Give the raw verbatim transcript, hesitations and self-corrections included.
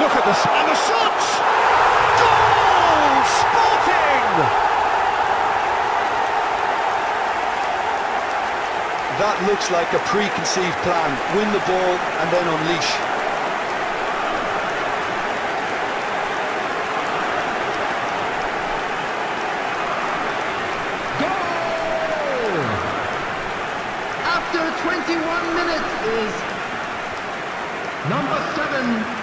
Look at the, and the shot! Goal! Sporting! That looks like a preconceived plan. Win the ball and then unleash. Goal! After twenty-one minutes is number seven,